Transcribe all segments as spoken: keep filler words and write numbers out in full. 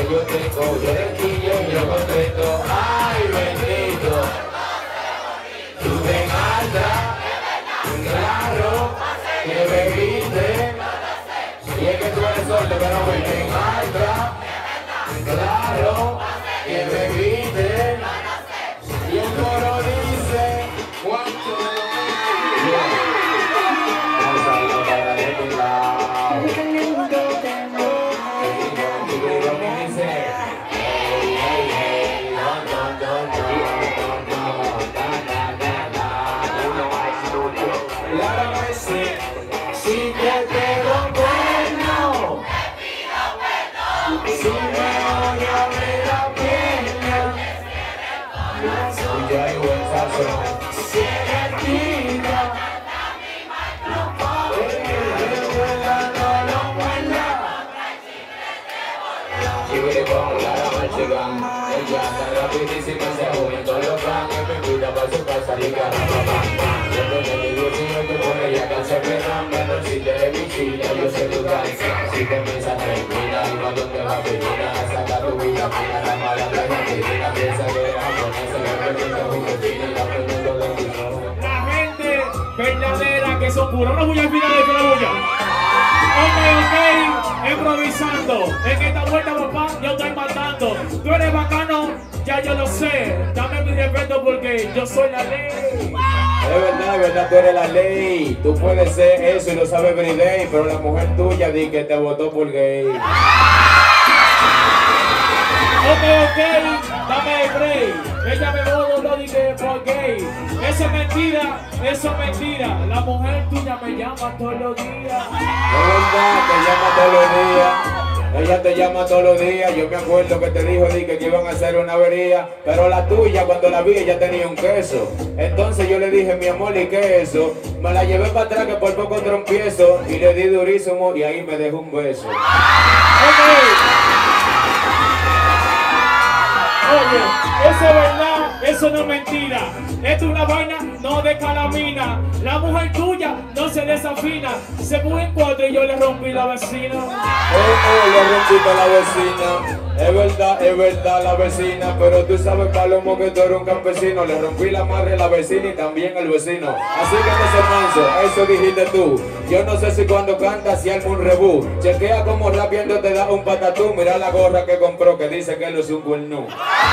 yo tengo, yo de aquí yo, yo contento. Ay, bendito. Tú te alta, claro, que bebiste. Y es que tú eres sordo, pero muy bien alta. Claro, que bebiste. Y el coro dice, ¿cuánto? Vamos a ir para de lado. Y dice, hey, hey, hey, no, no, no, no, no, no, da, da, da, da. Claro que sí, si te pego bueno, si me voy a ver la pierna, y ya hay buen sazón, si eres tira, ella está rapidísima, se joven con los planes, me cuida para su casa y caramba. Yo no te digo si no te pones ella cansa que no si te de visita, yo sé tu cansa. Si te piensas termina, y no donde va a venir a sacar tu vida, mira la mala de la medicina, piensa que es japonesa, que representa un vecino y la pregunta de tu nombre. La gente verdadera que son puros, no voy a olvidar de que la bulla. Ok, ok, improvisando. En esta vuelta, papá, yo estoy matando. Tú eres bacano, ya yo lo sé. Dame mi respeto porque yo soy la ley. Es verdad, es verdad, tú eres la ley. Tú puedes ser eso y lo sabes everyday, pero la mujer tuya di que te votó por gay. Ok, ok, dame el break. Ella me votó, no dije por gay. Eso es mentira, eso es mentira. La mujer tuya me llama todos los días. Es verdad, te llama todos los días. Ella te llama todos los días. Yo me acuerdo que te dijo di, que iban a hacer una avería, pero la tuya cuando la vi ella tenía un queso. Entonces yo le dije, mi amor, ¿y qué es eso? Me la llevé para atrás que por poco trompiezo y le di durísimo y ahí me dejó un beso. Ok. Oye, eso es verdad, eso no es mentira. Esto es una vaina no de calamina. La mujer tuya no se desafina. Se puso en cuatro y yo le rompí la vecina. Oh, oh, le rompiste a la vecina. Es verdad, es verdad la vecina. Pero tú sabes, Palomo, que tú eres un campesino. Le rompí la madre a la vecina y también al vecino. Así que no se manso, eso dijiste tú. Yo no sé si cuando cantas si arma un rebú. Chequea como rapiendo te da un patatú. Mira la gorra que compró que dice que él es un cuernú.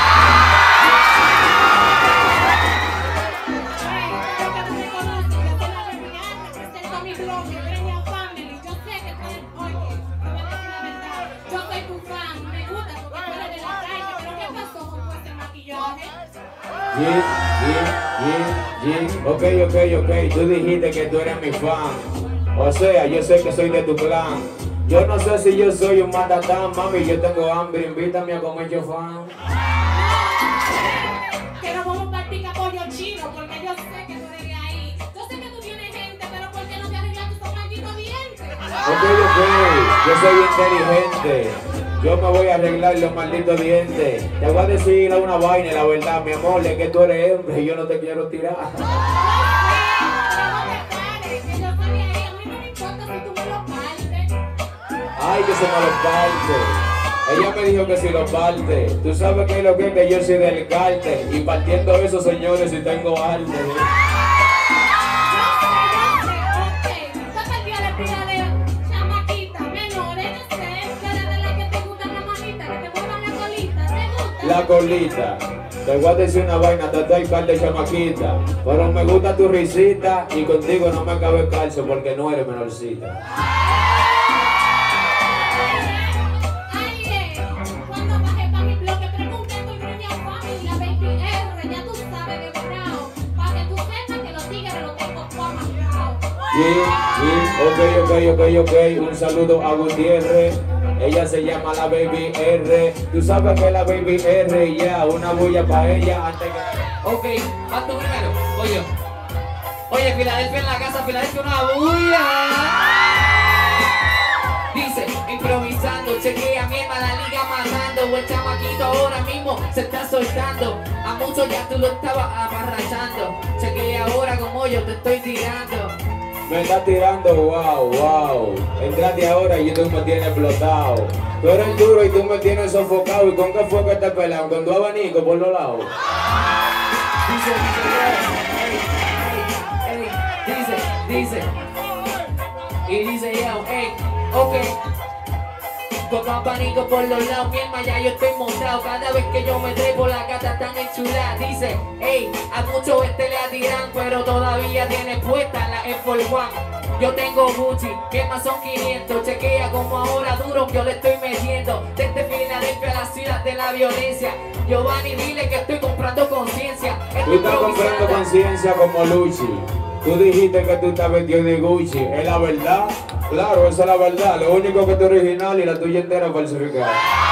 Yeah, yeah, yeah, yeah. Ok, ok, ok, tú dijiste que tú eres mi fan. O sea, yo sé que soy de tu clan. Yo no sé si yo soy un matatán, mami, yo tengo hambre, invítame a comer yo fan. Que no vamos a practicar pollo chino, porque yo sé que tú eres de ahí. Yo sé que tú tienes gente, pero ¿por qué no te arreglas tus malditos dientes? Ok, ok, yo soy inteligente. Yo me voy a arreglar los malditos dientes. Te voy a decir una vaina, la verdad, mi amor, es que tú eres hombre y yo no te quiero tirar. Ay, que se me lo parte. Ella me dijo que si lo parte. Tú sabes que es lo que es que yo soy del cártel. Y partiendo eso, señores, si tengo arte. La colita, te voy a decir una vaina, te doy par de chamaquita, pero me gusta tu risita y contigo no me cabe calcio porque no eres menorcita. Ay, cuando bajé pa' mi bloque, pregunté por Premia Family, la Baby R, ya tú sabes de bravo, pa' que tú sepas que los tigres los tengo por amarrado. Sí, sí, ok, ok, ok, ok, un saludo a Gutiérrez. Ella se llama la Baby R. Tú sabes que la Baby R, ya, yeah, una bulla para ella antes que... Ok, vas tú primero, voy yo. Oye, Filadelfia en la casa, Filadelfia una bulla. Dice, improvisando, chequea mi hermana la liga matando. El chamaquito ahora mismo se está soltando. A muchos ya tú lo estabas amarrachando. Chequea ahora como yo te estoy tirando. Me está tirando, wow, wow. Entraste ahora y tú me tienes explotado. Tú eres duro y tú me tienes sofocado. ¿Y con qué fue que te pelearon? Con tu abanico por los lados. Dice, dice, ey, ey, dice, dice. Y dice yo, ey, ok. Con abanico por los lados, mi alma ya yo estoy montado. Cada vez que yo me trepo la gata tan enchulada. Dice, ey, a muchos este le tiran, pero todavía tiene puesta la Air Force One. Yo tengo Gucci, que más son quinientos. Chequea como ahora duro yo le estoy metiendo. Desde Filadelfia, la ciudad de la violencia. Giovanni, dile que estoy comprando conciencia. Tú estás comprando conciencia como Luchi. Tú dijiste que tú estás vestido de Gucci. ¿Es la verdad? Claro, esa es la verdad. Lo único que tú original y la tuya entera falsificada.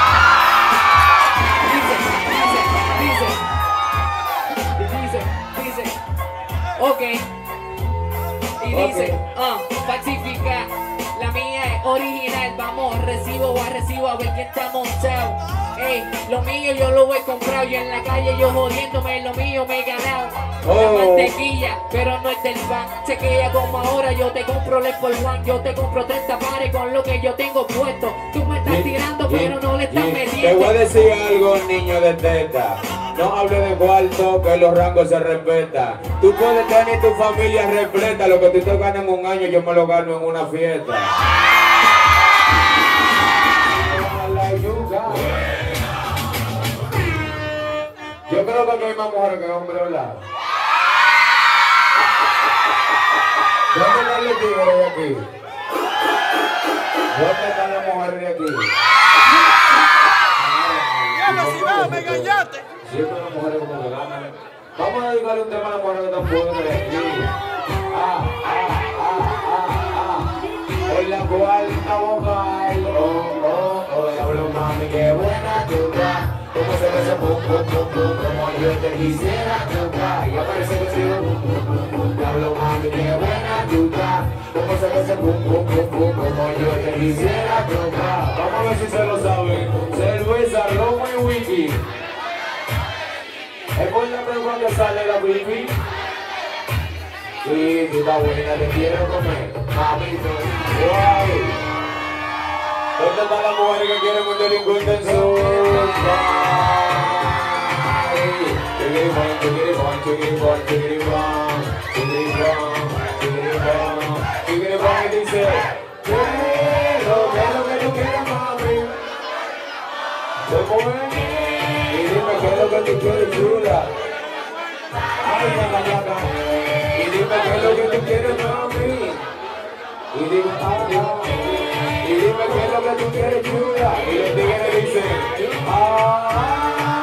Dice, dice, dice, dice. Ok. Y dice, ah, uh, falsificar. La mía es original. Vamos, recibo o a recibo a ver quién está montado. Ey, lo mío yo lo he comprado. Y en la calle yo jodiéndome, lo mío me he ganado. La Oh. mantequilla, pero no es del pan. Chequea como ahora yo te compro el for one. Yo te compro treinta pares con lo que yo tengo puesto. Tú me estás tirando, pero no le estás Te metiendo. voy a decir algo, niño de teta. No hable de cuarto, que los rangos se respetan. Tú puedes tener tu familia repleta. Lo que tú te ganas en un año, yo me lo gano en una fiesta. Yo creo que aquí hay más mujeres que hombres, ¿verdad? ¿Dónde están los tigres de aquí? ¿Dónde están las mujeres de aquí? ¡Me engañaste! Siempre las mujeres como que ganan. Vamos a dedicarle un tema a las mujeres que están fuera de aquí. Ah, ah, ah, ah, ah. Por la cuarta vocal. Oh, oh, oh. Diablo, mami, qué buena tú estás. Como se ve ese pum, pum, pum, pum. Como yo te quisiera tocar. Y aparece que sigo pum, pum, pum, pum. Diablo, mami, qué buena tú estás. Como se ve ese pum, pum, pum, pum. Como yo te quisiera tocar. Vamos a ver si se lo saben. Cerveza, romo y whisky. Es por la prueba que sale la pipi. Sí, tú estás buena, te quiero comer. Mamito, guay. ¿Dónde están las mujeres que quieren un delincuente en su Chiquiribón, chiquiribón, chiquiribón, chiquiribón, chiquiribón, chiquiribón, chiquiribón y dice, quiero, ¿qué es lo que tú quieres, mami? ¿Cómo es? Y dime qué es lo que tú quieres, chula. Ay, la callaca. Y dime qué es lo que tú quieres, mami. Y dime, ah, ah. Y dime qué es lo que tú quieres, chula. Y los tigres dicen, ah.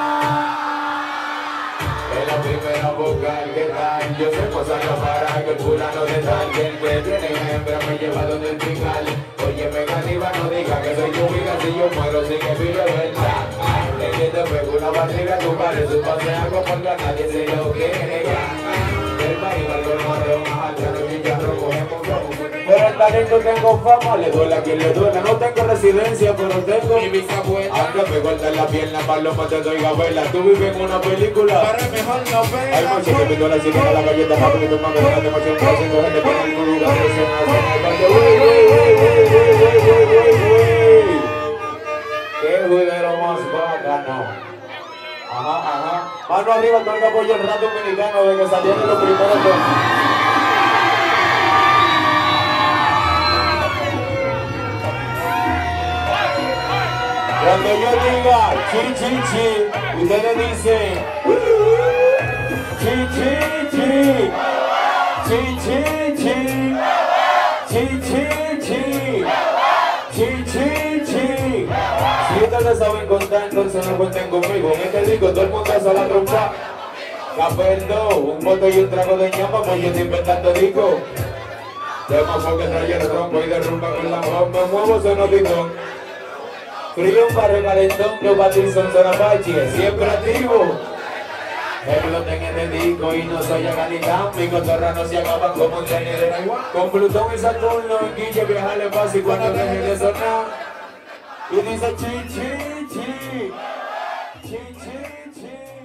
Es la primera vocal que tal. Yo sé posarlo para que el fulano de tal. Que el que tiene hembra me lleva donde el pical. Oye, me caniba, no diga que soy tu vida. Si yo muero, sí que vive verdad. El que te pego una barriga, tu padre, su pase algo porque a nadie se lo quiere ya. El país va con marrón, alta, no chicharro, cogemos flow. Pero el talento tengo fama, le duele a quien le duele. No tengo residencia, pero tengo mi bisabuela. Aunque me corten la pierna, paloma, te doy gabela. Tú vives en una película. Para mejor no ver. Hay muchos que pido la chica, la galleta, papi, que tu mami, que te emoción, que haciendo gente por algún lugar. Uy, uy, uy, uy, uy, uy, uy, uy. Qué juidero más bacano. Ajá, ajá. Mano arriba, todo el que apoya el rap dominicano de que salieron los primeros dos. Cuando yo diga chi chi chi, ustedes dicen chi chi chi, chi chi chi, chi chi chi, chi chi chi. Si ustedes saben contar, entonces no cuenten conmigo. En este disco todo el mundo hace la trompa. Caperdo, un bote y un trago de ñama, pues yo estoy inventando disco. Temas porque trae el trompo y derrumba con la voz. Me muevo sonotito. Frío un barrio calentón, yo Pattinson son Apache, siempre activo. Exploten en el disco y no soy aganitán. Mi cotorra no se acaban como un tenis de Taiwán. Con Plutón y Saturno en Guille viajarle fácil cuando deje de sonar. Y dice chi chi chi, chi chi chi.